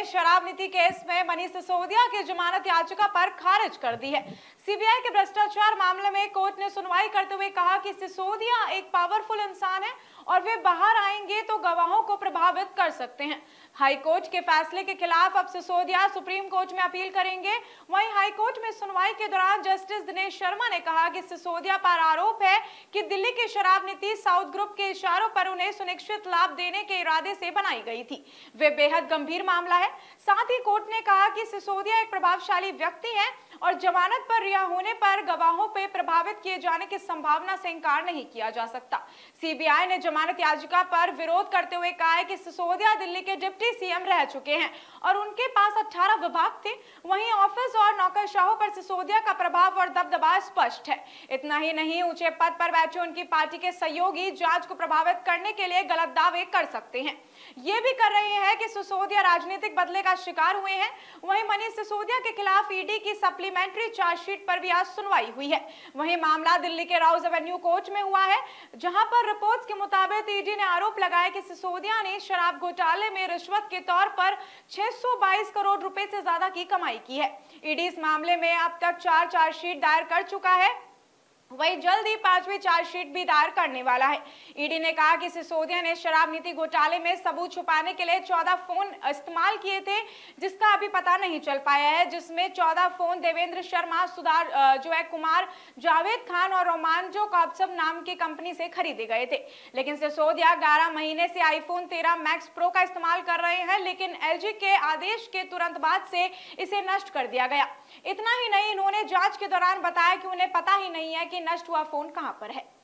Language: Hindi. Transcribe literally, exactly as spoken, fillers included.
शराब नीति केस में मनीष सिसोदिया की जमानत याचिका पर खारिज कर दी है। सीबीआई के भ्रष्टाचार मामले में कोर्ट ने सुनवाई करते हुए कहा कि सिसोदिया एक पावरफुल इंसान है और वे बाहर आएंगे तो गवाहों को प्रभावित कर सकते हैं। हाई कोर्ट के फैसले के खिलाफ अब सिसोदिया सुप्रीम कोर्ट में अपील करेंगे। वहीं हाई कोर्ट में सुनवाई के दौरान जस्टिस दिनेश शर्मा ने कहा कि सिसोदिया पर आरोप है कि दिल्ली की शराब नीति साउथ ग्रुप के इशारों पर उन्हें सुनिश्चित लाभ देने के इरादे से बनाई गई थी। वे बेहद गंभीर मामला है। साथ ही कोर्ट ने कहा कि सिसोदिया एक प्रभावशाली व्यक्ति है और जमानत पर रिहा होने पर गवाहों पर प्रभावित किए जाने की संभावना से इंकार नहीं किया जा सकता। सीबीआई ने जमानत याचिका पर विरोध करते हुए कहा है कि सिसोदिया दिल्ली के डिप्टी सीएम रह चुके हैं और उनके पास अठारह विभाग थे। वहीं ऑफिस और नौकरशाहों पर सिसोदिया का प्रभाव और दबदबा स्पष्ट है। इतना ही नहीं, ऊंचे पद पर बैठे उनकी पार्टी के सहयोगी जांच को प्रभावित करने के लिए गलत दावे कर सकते हैं। ये भी कर रहे हैं कि सिसोदिया राजनीतिक बदले का शिकार हुए हैं। वहीं मनीष सिसोदिया के खिलाफ ईडी की सप्लीमेंट्री चार्जशीट पर भी आज सुनवाई हुई है। वहीं मामला दिल्ली के राउज एवेन्यू कोर्ट में हुआ है, जहां पर रिपोर्ट्स के मुताबिक ईडी ने आरोप लगाया कि सिसोदिया ने शराब घोटाले में रिश्वत के तौर पर छह सौ बाईस करोड़ रुपए से ज्यादा की कमाई की है। ईडी इस मामले में अब तक चार चार्जशीट दायर कर चुका है। वही जल्द ही पांचवी चार्जशीट भी दायर करने वाला है। ईडी ने कहा कि सिसोदिया ने शराब नीति घोटाले में सबूत छुपाने के लिए चौदह फोन इस्तेमाल किए थे, जिसका अभी पता नहीं चल पाया है, जिसमें चौदह फोन देवेंद्र शर्मा, सुधार जो है कुमार, जावेद खान और रोमांजो कॉप्सम नाम की कंपनी से खरीदे गए थे। लेकिन सिसोदिया ग्यारह महीने से आईफोन तेरह मैक्स प्रो का इस्तेमाल कर रहे हैं, लेकिन एलजी के आदेश के तुरंत बाद से इसे नष्ट कर दिया गया। इतना ही नहीं, इन्होंने जांच के दौरान बताया कि उन्हें पता ही नहीं है कि नष्ट हुआ फोन कहां पर है।